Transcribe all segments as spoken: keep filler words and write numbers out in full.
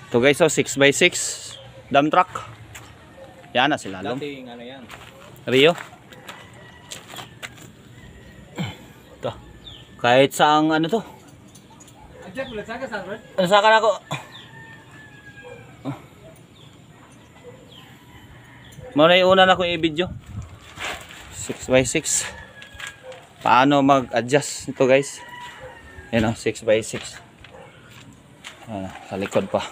Ito guys, oh, six by six dump truck. Yan na sila. Dating ano yan? Rio. Ito. Kahit saang ano to. Nasakan ako. Muna yung una na ko i-video. six by six. Paano mag-adjust ito guys? Yan o, six by six. Ah, sa likod pa.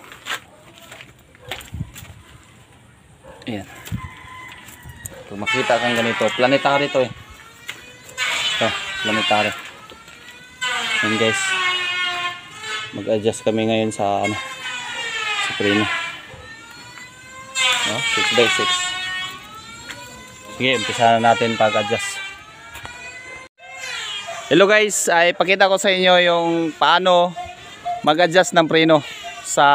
Ayan. Kung makita kang ganito, planetary to eh. Ito, planetary. Yan guys. Mag-adjust kami ngayon sa ano, sa preno. No, six by six. Sige, umpisa na natin pag-adjust. Hello guys, ay pakita ko sa inyo yung paano mag-adjust ng preno sa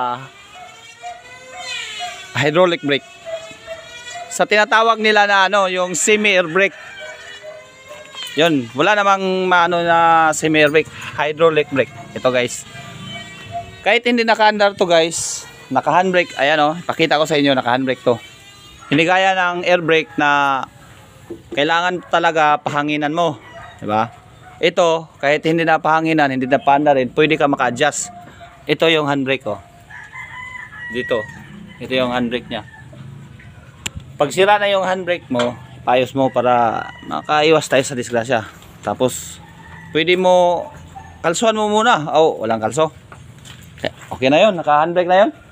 hydraulic brake. Sa tinatawag nila na ano, yung semi-air brake. Yun, wala namang maano na semi-air brake, hydraulic brake. Ito guys. Kahit hindi naka-under to guys, naka-handbrake, ayan oh, pakita ko sa inyo, naka-handbrake to. Hindi gaya ng air brake na kailangan talaga pahanginan mo, di ba? Ito, kahit hindi na pahanginan, hindi na pa-under rin, pwede ka maka-adjust. Ito yung handbrake oh. Dito. Ito yung handbrake niya. Pag sira na yung handbrake mo, payos mo para makaiwas tayo sa disgrasya. Tapos, pwede mo kalsuhan mo muna. Oh, walang kalso. Okay, okay na yun, naka-handbrake na yun.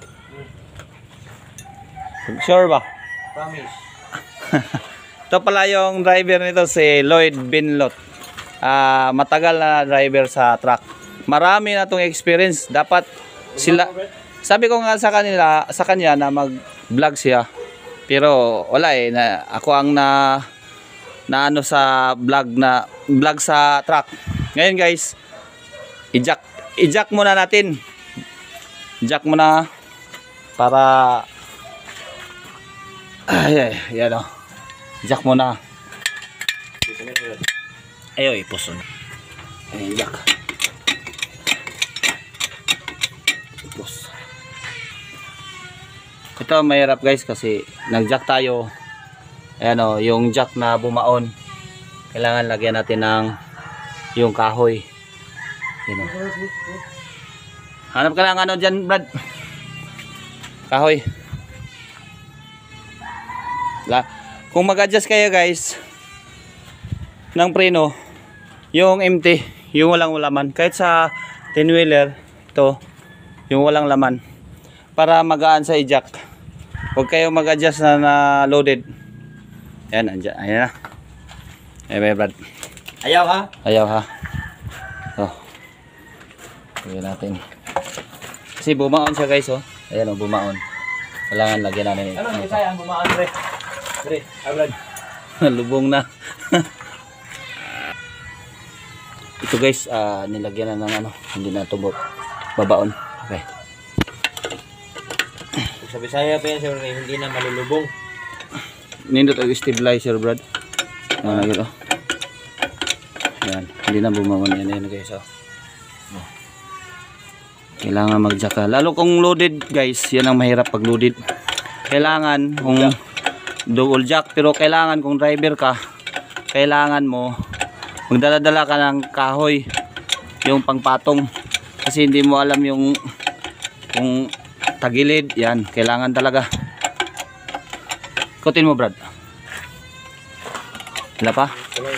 Sure ba? Promise. Ito pala yung driver nito, si Lloyd Binlot. Uh, matagal na driver sa truck. Marami na itong experience. Dapat sila, sabi ko nga sa kanila, sa kanya na mag-vlog siya. Pero wala eh, na, ako ang na na ano sa vlog na vlog sa truck. Ngayon guys, i-jack i-jack muna natin. Jack muna para ay ay yan o. Jack muna. Ayo ipuson. Ay jack. Ipus. Ito mahirap guys kasi nag-jack tayo. Ayan o, yung jack na bumaon. Kailangan lagyan natin ng yung kahoy. Yan o. Hanap ka lang ano dyan, Brad. Kahoy. La. Kung mag-adjust kayo guys ng preno, yung empty, yung walang laman, kahit sa ten wheeler, ito, yung walang laman, para magaan sa i-jack. Huwag kayo mag-adjust na, na loaded. Ayan, andyan, ayan na. Ayan, Brad. Ayaw ha? Ayaw ha. So, gawin natin. Kasi bumaon siya guys oh. Ayan oh, bumaon. Kailangan lagyan natin. Ano, hindi sayang bumaon, Bre. Bre, Brad. Lubong na. Ito guys, uh, nilagyan na ng ano, hindi na tubok. Babaon. Okay. Sa Bisaya pa yan, sir, hindi na malulubong. Nindot ang stabilizer, Brad. Ano lagi oh. Ayan, hindi na bumaon yan, yan guys oh. Kailangan mag-jack ka. Lalo kung loaded guys, yan ang mahirap pag loaded. Kailangan kung double jack, pero kailangan kung driver ka, kailangan mo magdala-dala ka ng kahoy, yung pangpatong, kasi hindi mo alam yung kung tagilid, yan, kailangan talaga. Ikutin mo, Brad. Wala pa?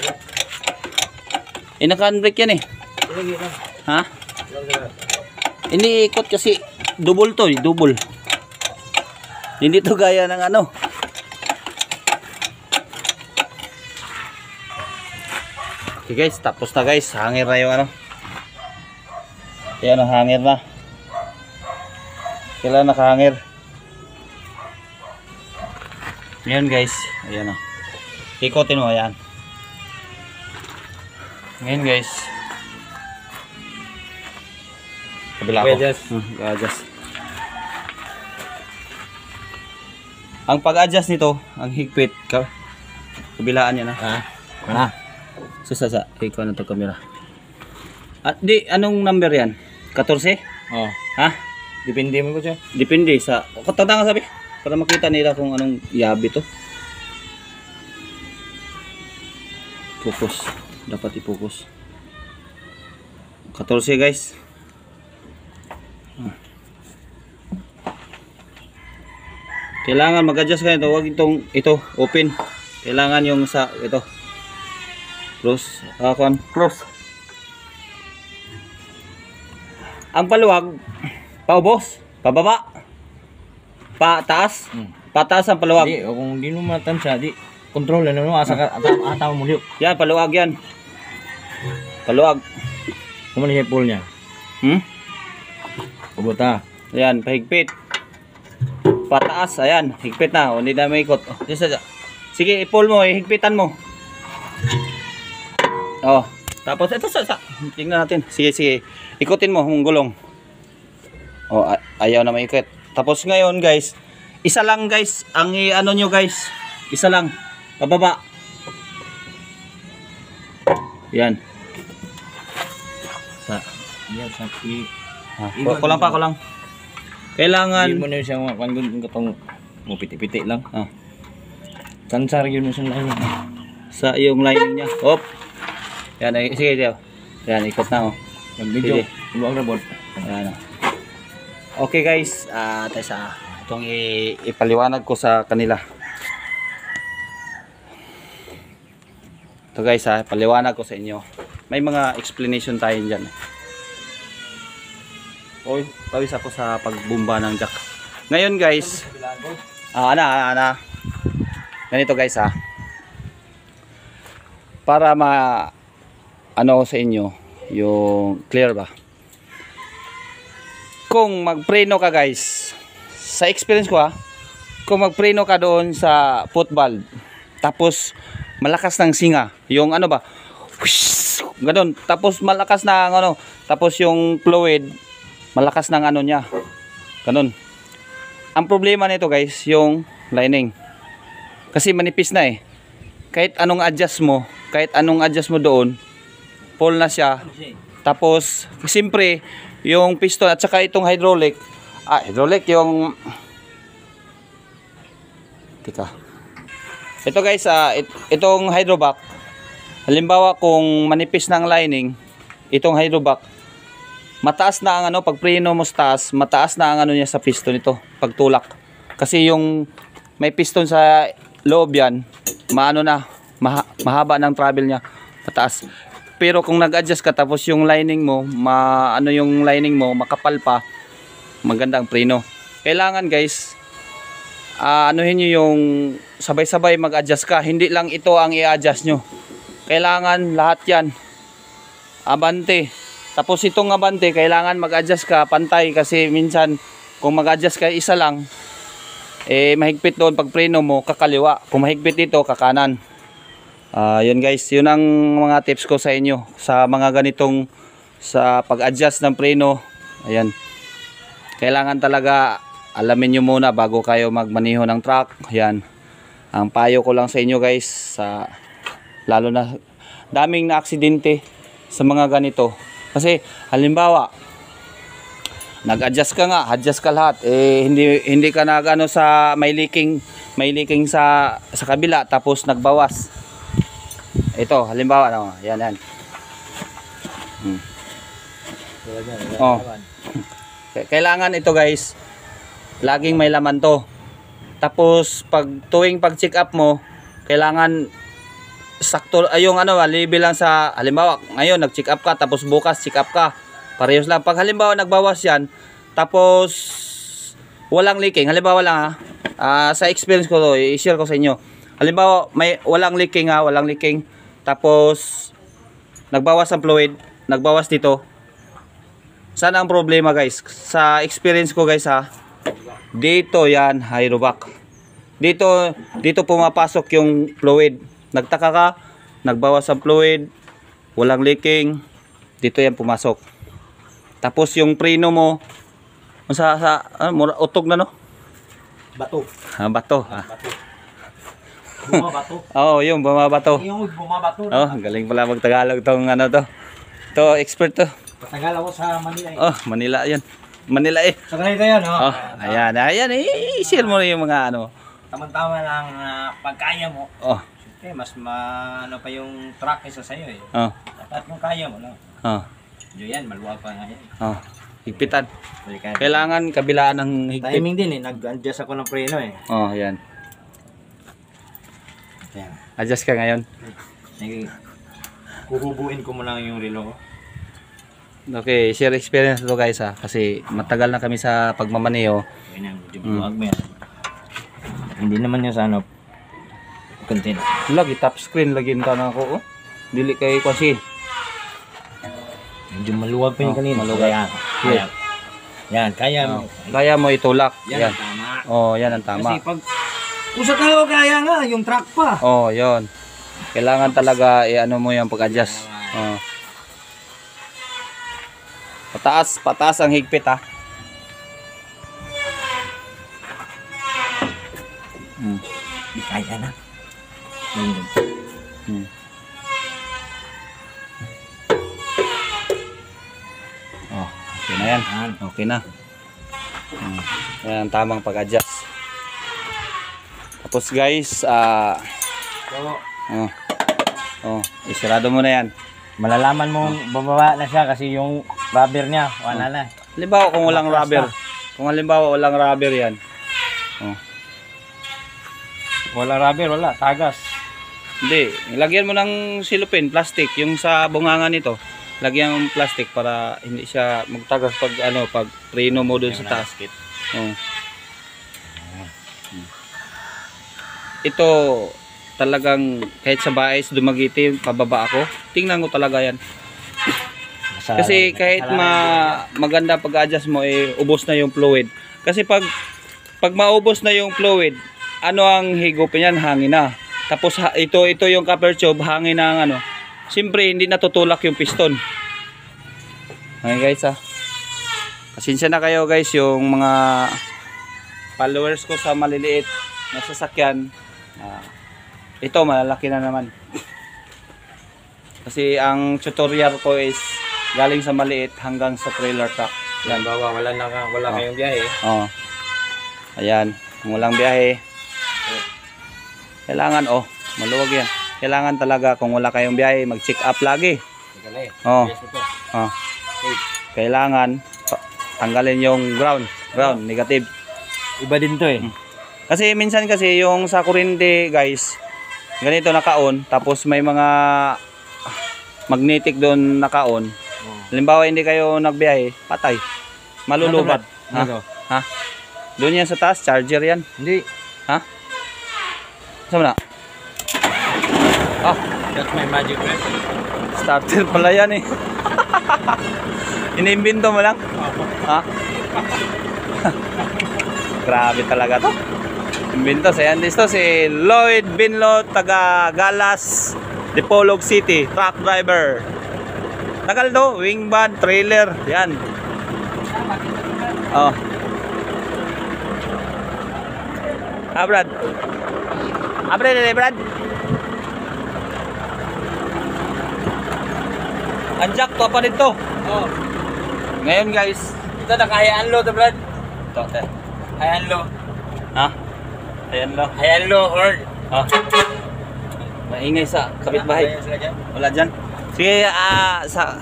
Eh, naka-handbrake yan eh. Ha? Hindi ikot kasi double to, double. Hindi to gaya ng ano. Okay guys, tapos na guys, hangir na yung ano. Ayan, hangir na. Kailan nakahangir. Ayan guys, ayan o. Ikotin mo, ayan. Ngayon guys, kabila ko. Hmm, adjust. Ang pag-adjust nito, ang higpit, kabilaan niya na. Ha? Ha? Susasa, ikaw na to camera. At di, anong number yan? fourteen? Oh. Ha? Depende mo ko siya. Depende sa katanda nga sabi para makita nila kung anong yabi to. Focus. Dapat i-focus. fourteen guys. Kailangan mag-adjust ka nito. Huwag itong ito open. Kailangan yung sa ito. Close. Ah, uh, close. Ang paluwag paubos, pababa. Pataas. Hmm. Pataas ang paluwag. Di, o kung di mo matansya, di control na no asa ka ataw ataw mo liyo. Yan, paluwag yan. Paluwag. Kumano siya pool niya? Hmm? Pubuta. Yan, pahigpit. Pataas, ayan, higpit na. O, hindi na may ikot. Oh, sige, i-pull mo, ihigpitan mo. Oh, tapos ito sa, sa tingnan natin. Sige, sige. Ikutin mo yung gulong. Oh, ayaw na maikot. Tapos ngayon, guys, isa lang guys, ang i-ano nyo guys. Isa lang. Pababa. Yan. Sa yan sa i Ah, kulang pa, kulang. Kailangan di mo na siya kuan kun katong mo piti-piti lang. ah, Sansar yun mo sa lining. sa iyong lining niya. Hop. Yan, ay, sige, sige. Yan, ikot na oh. Mag-video. Sige. Luwag na bot. Ayan. Okay guys, ah tayo sa itong i- ipaliwanag ko sa kanila. Ito guys ha, paliwanag ko sa inyo. May mga explanation tayo dyan. Oy, tawis ako sa pagbumba ng jack. Ngayon guys, ah ana, ana. Ganito guys ha. Para ma ano sa inyo, yung clear ba? Kung magpreno ka guys, sa experience ko ha, kung magpreno ka doon sa football, tapos malakas ng singa, yung ano ba, whoosh, ganun, tapos malakas na ano, tapos yung fluid, malakas ng ano niya, ganun. Ang problema nito guys, yung lining, kasi manipis na eh, kahit anong adjust mo, kahit anong adjust mo doon, full na siya. Tapos, siyempre, yung piston at saka itong hydraulic, ah, hydraulic yung, tika, ito guys, ah, it, itong hydrovac, halimbawa kung manipis ng lining, itong hydrovac, mataas na ang ano, pag preno mo sa taas, mataas na ang ano niya sa piston ito, pagtulak. Kasi yung may piston sa loob yan, maano na, maha, mahaba ng travel niya, mataas. Pero kung nag-adjust ka tapos yung lining mo, ma, ano yung lining mo, makapal pa, maganda ang preno. Kailangan guys, uh, anuhin nyo yung sabay-sabay mag-adjust ka. Hindi lang ito ang i-adjust nyo. Kailangan lahat yan. Abante. Tapos itong abante, kailangan mag-adjust ka pantay kasi minsan kung mag-adjust ka isa lang, eh mahigpit doon pag preno mo, kakaliwa. Kung mahigpit dito, kakanan. Uh, yun guys, yun ang mga tips ko sa inyo sa mga ganitong sa pag-adjust ng preno. Ayan. Kailangan talaga alamin nyo muna bago kayo magmaneho ng truck. Ayan. Ang payo ko lang sa inyo guys, sa lalo na daming na aksidente sa mga ganito. Kasi halimbawa nag-adjust ka nga, adjust ka lahat, eh hindi hindi ka nagano sa may leaking, may leaking sa sa kabila tapos nagbawas. Ito, halimbawa no, yan yan. Hmm. Oh. Kailangan ito guys, laging may laman to. Tapos pag tuwing pag-check up mo, kailangan sakto ay yung ano, level lang sa halimbawa, ngayon nag-check up ka tapos bukas check up ka. Parehas lang. Pag halimbawa nagbawas yan, tapos walang leaking, halimbawa lang ha. Uh, sa experience ko to, i-share ko sa inyo. Halimbawa may walang leaking ha, walang leaking. Tapos nagbawas ang fluid, nagbawas dito. Sana ang problema guys, sa experience ko guys ha, dito yan, hydrovac. Dito, dito pumapasok yung fluid. Nagtaka ka, nagbawas ang fluid, walang leaking, dito yan pumasok. Tapos yung preno mo, sa, sa ano, utog na no? Bato. Ah, bato. Ah. Bato. Bumabato. Oo, oh, yung bumabato. Yung bumabato. Oh, galing pala mag-Tagalog tong ano to. To expert to. Matagal ako sa Manila eh. Oh, Manila 'yan. Manila eh. So ganito yan, oh. Oh, ayan, ayan, i-share mo na yung mga ano. Tama-tama lang na pagkaya mo. Oh, Eh, mas ma, ano pa yung truck kaysa sa'yo eh. oh, At kung kaya mo lang. oh, Diyo yan, maluwag pa nga yan. oh. Higpitan. Balikan. Kailangan kabilaan ng higpit. Timing din eh, nag-adjust ako ng preno eh. Oh, ayan. Yan. Adjust ka ngayon. Nag- Kuhubuin ko muna yung relo ko. Okay, share experience to guys ha. Kasi matagal na kami sa pagmamaneho. Okay na, medyo maluwag mo yan. Hindi naman yung sa ano, content. Lagi top screen lagi ta na ako oh. Dili kay kasi. Medyo maluwag pa yung Oh, kanina. maluwag. Kaya, kaya. Yan, kaya mo. Oh, kaya mo itulak. Yan, Yan. tama. Oh, yan ang tama. Kasi pag usap tayo, kaya nga, yung truck pa. Oh, yon. Kailangan talaga i-ano mo yung pag-adjust. Oh. Pataas, pataas ang higpit ha. Hmm. Di kaya na. Ganyan. Hmm. Oh, okay na yan. Okay na. Hmm. Yan ang tamang pag-adjust. Tapos guys, ah So, oh. Oh, isirado mo na yan. malalaman mo bababa na siya kasi yung rubber niya, wala na. Halimbawa kung walang Matras rubber. na. Kung halimbawa walang rubber yan. Oh. Wala rubber, wala. Tagas. Hindi, lagyan mo ng silupin, plastic, yung sa bunganga nito. Lagyan mo ng plastic para hindi siya magtagas pag ano, pag preno mo doon sa taas. Oh. Ito talagang kahit sa bahay dumagiti pababa ako. Tingnan ko talaga yan. Kasi kahit ma maganda pag-adjust mo eh ubos na yung fluid. Kasi pag pag maubos na yung fluid, ano ang higupin yan? Hangin na. Tapos ha, ito ito yung copper tube, hangin na ang ano. Siyempre hindi natutulak yung piston. Okay guys ha. Pasensya na kayo guys yung mga followers ko sa maliliit na sasakyan. Uh, ito malalaki na naman. Kasi ang tutorial ko is galing sa maliit hanggang sa trailer truck. Yan, bawa, wala na ka, wala Oh. kayong biyahe. Oh. Ayan, kung walang biyahe. Kailangan oh, maluwag yan. Kailangan talaga kung wala kayong biyahe, mag-check up lagi. Oh. Oh. Kailangan pa- tanggalin yung ground, ground negative. Iba din to eh. Kasi minsan kasi yung sa kuryente, guys, ganito naka-on, tapos may mga magnetic doon naka-on. Halimbawa hindi kayo nagbiyahe, patay. Malulubat. Ha? Ano? Ha? Doon yan sa taas, charger yan. Hindi. Ha? Saan na? Ah, That's my magic weapon. starter pala yan eh. Inimbento mo lang? Ha? Grabe talaga to. Imbento. Sa yan to si Lloyd Binlo, taga Galas, Dipolog City, truck driver. Tagal to, wing van, trailer, yan. Oh. Ah, Brad. Ah, Brad, eh, Brad. Anjak to pa dito. Oh. Ngayon guys, Ito na kayaan lo to, Brad. ito, te. Hayaan lo. Ha? Ayan lo. Hayaan lo, horn. Ha? Maingay sa kapitbahay. Hayaan sila dyan. Wala dyan. Sige, ah, sa...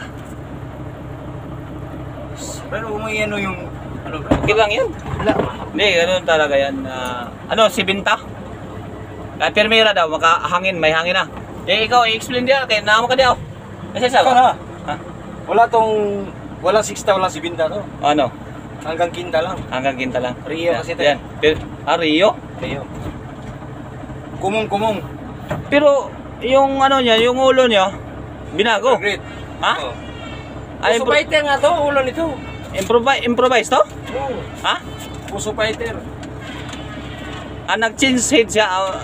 Pero umuwi ano yung, ano ba? Okay lang yan. Wala. Hindi, ganun talaga yan. ah, ano, si Binta? Kaya permira daw, makahangin, may hangin na. Eh, ikaw, i-explain di natin. Naamo ka di ako. Kasi sa Ikaw na. Ha? Wala tong, wala sixta, wala si Binta to. Ano? Hanggang kinta lang. Hanggang kinta lang. Rio kasi ito. Yan. Pero, ah, Rio? Rio. Kumong-kumong. Pero, yung ano niya, yung ulo niya, binago. Great. Ha? Oh. Ay, Puso impro- fighter nga to, ulo nito. improvise, improvise to? Oh. Ha? Puso fighter. Ah, nag-change head siya. ah,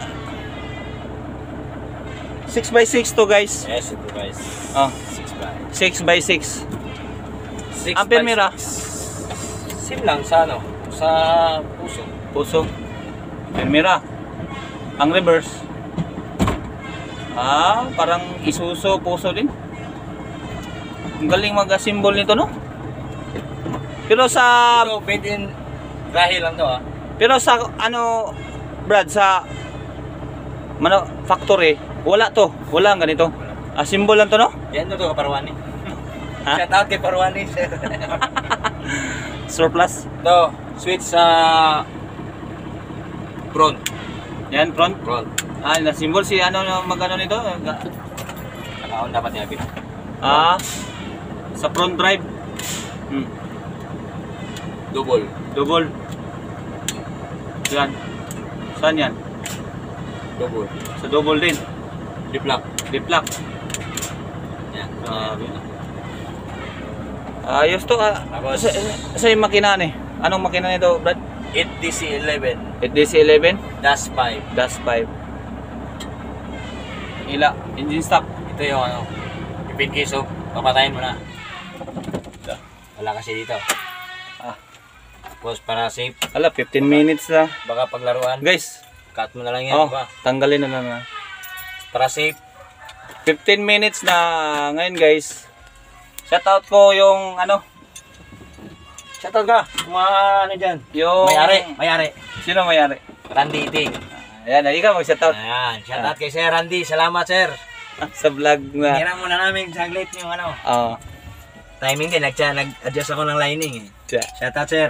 six by six to guys. Yes, ito guys. Oh, six by six by six. six Ang permira? Same lang sa ano, sa puso. Puso. Permira. Ang reverse. Ah, parang isuso, puso din. Ang galing mag-assemble nito, no? Pero sa So, made in Rahil lang to ah. pero sa ano Brad sa mano factory, wala to. Wala ang ganito. Ah, symbol lang to, no? Yan to to kaparwani. Ha? Shout out kay Parwani sir. Surplus. To, switch sa front. Yan, front. Front. Ah, na symbol si ano na magano nito? Nakaon dapat niya bit. Ah, sa front drive. Hmm. Double. Double. Yan. Saan yan? Double. Sa double din. Deep lock. Deep lock. Yan. Grabe. Ayos to. Ah, Tapos- sa, sa yung makina ni. Anong makina nito, Brad? eight D C eleven D C eleven dash five. dash five. Ila, engine stop. Ito yung ano. If in case of papatayin mo na. Wala kasi dito. Ah, Tapos para safe, ala, fifteen minutes na. baka paglaruan, Guys, cut mo na lang yan. oh, Ba? tanggalin na lang na. Para safe. fifteen minutes na ngayon, guys. Shoutout ko yung ano, Shoutout ka. Mga ano dyan. yung Mayari. Mayari. Sino mayari? Randy Iting. Ayan, ikaw mag-shoutout Ayan. Shoutout kay Sir Randy. Salamat sir. sa vlog na. Hira muna namin saglit yung ano. Oh. Timing din. Nag- Nag-adjust ako ng lining eh. Tiya. Shoutout sir.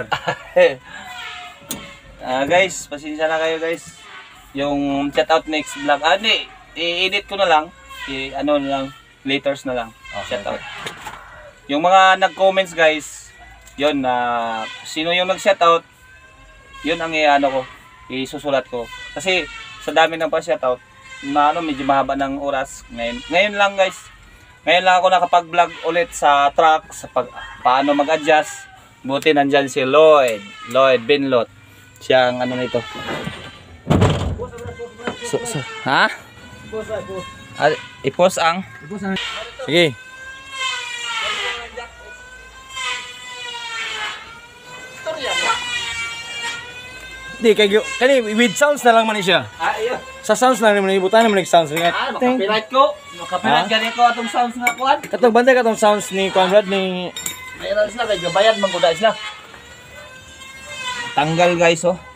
Ah, guys, pasensya na kayo, guys. Yung shoutout next vlog. Ah, di. I-edit ko na lang. I ano na lang, laters na lang. Okay. Shoutout. Yung mga nag-comments, guys, yun na sino yung nag-shoutout, yun ang i-ano ko, isusulat ko. Kasi sa dami ng pa-shoutout, na ano, medyo mahaba ng oras. Ngayon, ngayon lang, guys. Ngayon lang ako nakapag-vlog ulit sa truck, sa pag, paano mag-adjust. Buti nandyan si Lloyd, Lloyd Binlot. Siya ang ano nito. So, so, ha? Ah, ipos ang? Sige. Di kay kani with sounds na lang man siya. Ah, iyo. Sa sounds na naman ibutan naman nag-sounds ring. Ah, copyright ko. Copyright gani ko atong sounds nga kuan. Katong bantay katong sounds ni Conrad ni Mayroon sila kay gabayan man kuda sila. Tanggal, guys, oh.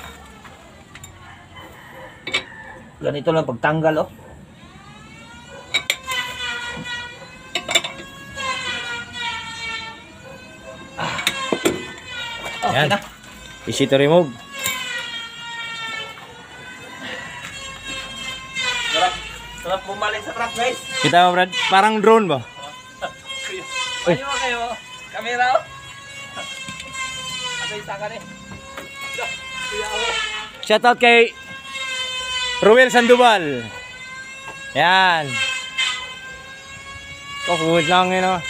Ganito lang pagtanggal, oh. Ah. Okay Yan. na. easy to remove. Sarap, sarap bumalik sa truck, guys. Kita mo Brad, parang drone ba? Ayo kayo. Kamera, oh. Ano isa ka ni? Shoutout kay Ruel Sandoval. Yan. Oh, good lang yun oh.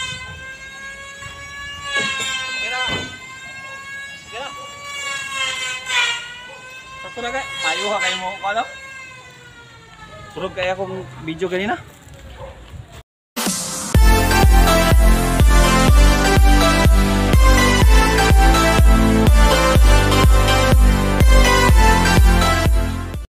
Kamera. Kamera. Sakto na, guys. Tayo ha kayo mo, ano? Surog kaya akong video kanina.